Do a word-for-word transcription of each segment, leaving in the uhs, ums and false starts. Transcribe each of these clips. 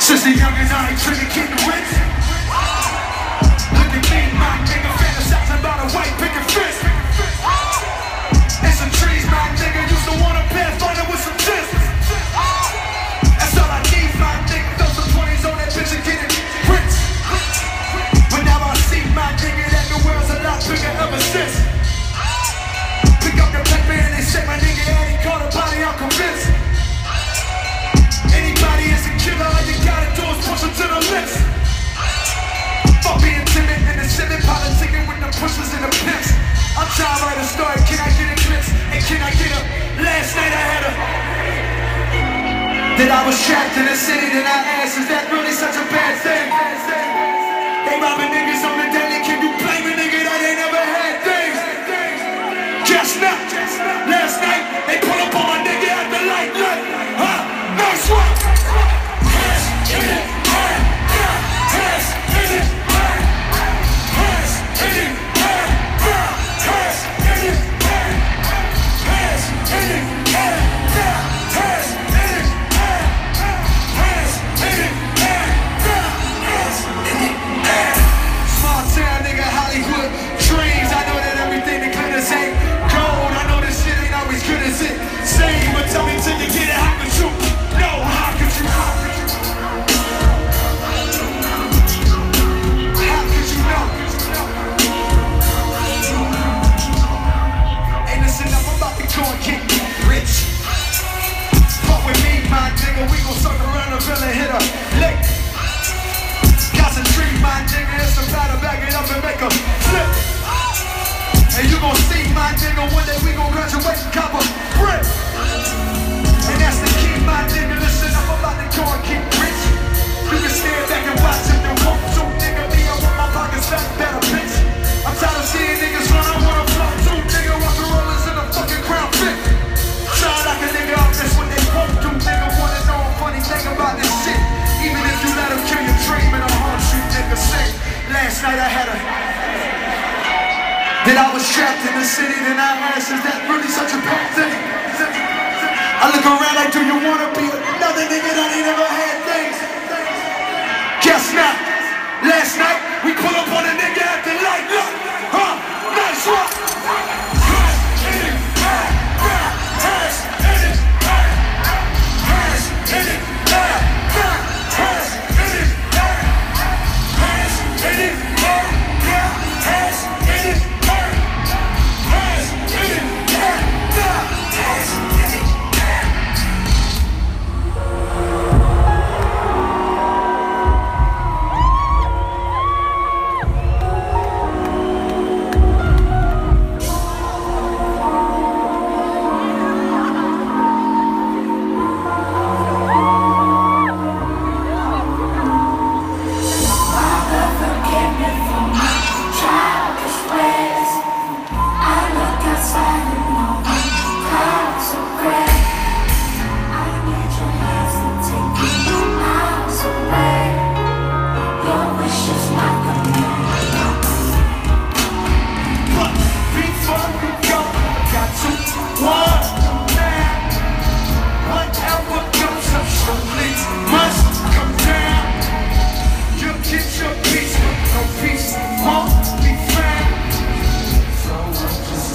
Since the young and I ain't trying to keep the rich. Look at me, my nigga, fantasizing about a white picket fence. And some trees, my nigga, used to want a pathfinder with some tips. That's all I need, my nigga, throw some twenties on that bitch and get it rich. But now I see, my nigga, that the world's a lot bigger ever since. Pick up the paper and they say my nigga Eddie caught a body, I'm convinced. Anybody is a killer, all you gotta do is push them to the list. Fuck being timid and the civic politicking with the pushers and the pimps. I'm trying to write a story, can I get a glimpse? And can I get a, last night I had a, that I was trapped in a city that I asked, is that really such a bad thing? They robbing niggas on the daily, can you blame a nigga that ain't never had things? Guess not, last night they pull up on my nigga at the light, look, huh? Nice one! Hands in it, hands in it, hands in it, hands in it, hands in it, hands in it, hands in it, hands in it. Small town nigga, Hollywood dreams. I know that everything that glitters ain't gold. I know this shit ain't always good as it seems, but tell me till you get it, how could you? No, how could you? How could you know? Hey, listen up, I'm about to go and get rich. Fuck with me, my nigga, we gon' circle around the villa and hit a lick. Concentrate, my nigga, it's about to back it up and make a flip. And you gon' see, my nigga, one day we gon' graduate and cop a brick. And that's the key, my nigga, listen up, I'm about to go and get rich. You can stand back and watch if you want to, nigga, me, I want my pockets fat, better bitch. I'm tired of seeing niggas run, I wanna flow too, nigga, rock the rollers in a fucking crown fit. Try like a nigga up, that's what they won't do, nigga, wanna know a funny thing about this shit. Even if you let them kill your dream and I'll haunt you, nigga, say, last night I had a, that I was trapped in the city, then I asked, is that really such a bad thing? I look around like, do you wanna be another nigga that ain't never had things? Guess not. Last night, we pull up on a nigga at the light, look, huh, nice one. Hands in it, hands in it, hands in it, hands in it, hands in it, hands in it, hands in it, hands in it.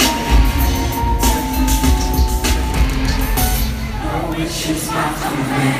She's not the way.